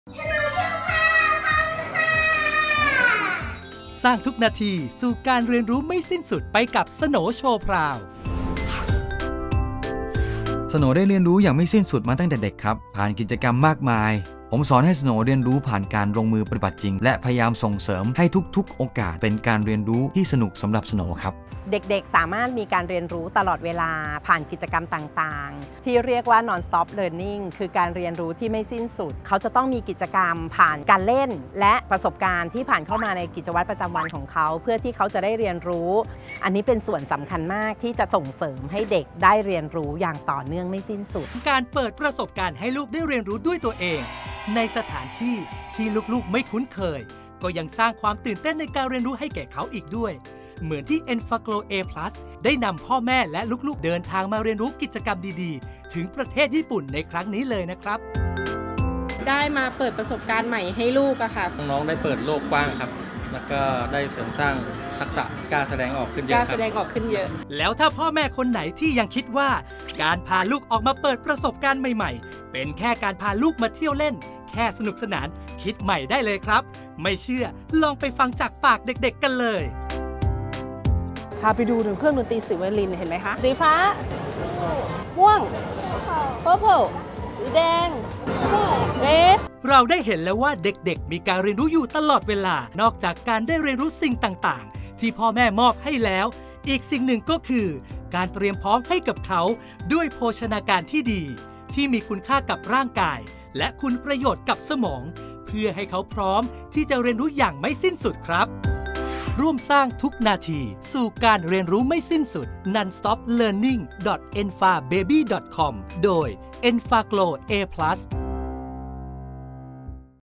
สร้างทุกนาทีสู่การเรียนรู้ไม่สิ้นสุดไปกับสโหนโชว์พราวสโหนได้เรียนรู้อย่างไม่สิ้นสุดมาตั้งแต่เด็กครับผ่านกิจกรรมมากมายผมสอนให้สโหนเรียนรู้ผ่านการลงมือปฏิบัติจริงและพยายามส่งเสริมให้ทุกๆโอกาสเป็นการเรียนรู้ที่สนุกสำหรับสโหนครับเด็กๆสามารถมีการเรียนรู้ตลอดเวลาผ่านกิจกรรมต่างๆที่เรียกว่า non-stop learning คือการเรียนรู้ที่ไม่สิ้นสุดเขาจะต้องมีกิจกรรมผ่านการเล่นและประสบการณ์ที่ผ่านเข้ามาในกิจวัตรประจำวันของเขาเพื่อที่เขาจะได้เรียนรู้อันนี้เป็นส่วนสำคัญมากที่จะส่งเสริมให้เด็กได้เรียนรู้อย่างต่อเนื่องไม่สิ้นสุดการเปิดประสบการณ์ให้ลูกได้เรียนรู้ด้วยตัวเองในสถานที่ที่ลูกๆไม่คุ้นเคยก็ยังสร้างความตื่นเต้นในการเรียนรู้ให้แก่เขาอีกด้วยเหมือนที่ Enfaglo A+ ได้นำพ่อแม่และลูกๆเดินทางมาเรียนรู้กิจกรรมดีๆถึงประเทศญี่ปุ่นในครั้งนี้เลยนะครับได้มาเปิดประสบการณ์ใหม่ให้ลูกอะค่ะน้องๆได้เปิดโลกกว้างครับแล้วก็ได้เสริมสร้างทักษะกล้าแสดงออกขึ้นเยอะครับกล้าแสดงออกขึ้นเยอะแล้วถ้าพ่อแม่คนไหนที่ยังคิดว่าการพาลูกออกมาเปิดประสบการณ์ใหม่ๆเป็นแค่การพาลูกมาเที่ยวเล่นแค่สนุกสนานคิดใหม่ได้เลยครับไม่เชื่อลองไปฟังจากปากเด็กๆกันเลยพาไปดูถึงเครื่องดนตรีศิวลินเห็นไหมคะสีฟ้าม่วง purple สีแดง red เราได้เห็นแล้วว่าเด็กๆมีการเรียนรู้อยู่ตลอดเวลานอกจากการได้เรียนรู้สิ่งต่างๆที่พ่อแม่มอบให้แล้วอีกสิ่งหนึ่งก็คือการเตรียมพร้อมให้กับเขาด้วยโภชนาการที่ดีที่มีคุณค่ากับร่างกายและคุณประโยชน์กับสมองเพื่อให้เขาพร้อมที่จะเรียนรู้อย่างไม่สิ้นสุดครับร่วมสร้างทุกนาทีสู่การเรียนรู้ไม่สิ้นสุด nonstoplearning.enfababy.com โดย Enfaglo A+